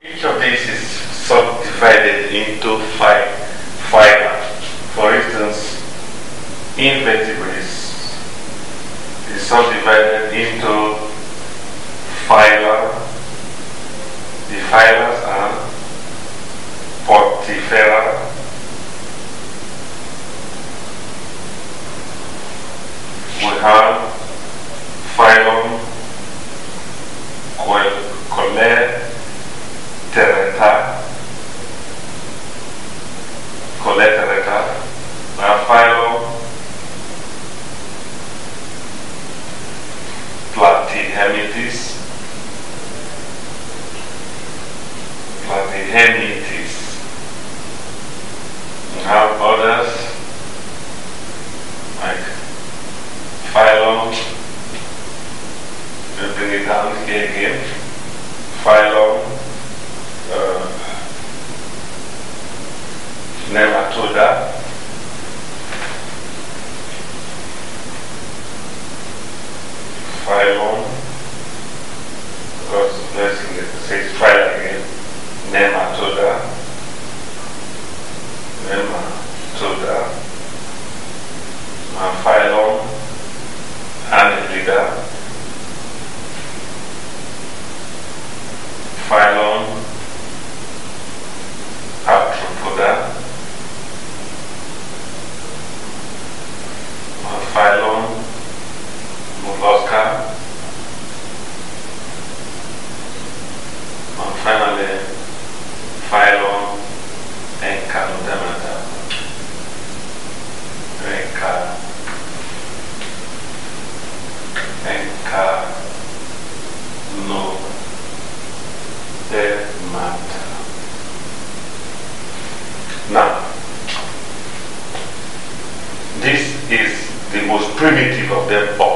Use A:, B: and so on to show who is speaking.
A: Each of these is subdivided into five phyla. For instance, invertebrates is subdivided into phyla. The phyla are Portifera, we have phylum Coleterata, phylum Platyhemitis, we have others like phylum, we'll bring it down here again, phylum Nematoda, phylum, because let's say it's phyla again, Nematoda, phylum Annelida, phylum Arthropoda, phylum Mollusca, and finally phylum Enchalodermata. Now, this is the most primitive of them all.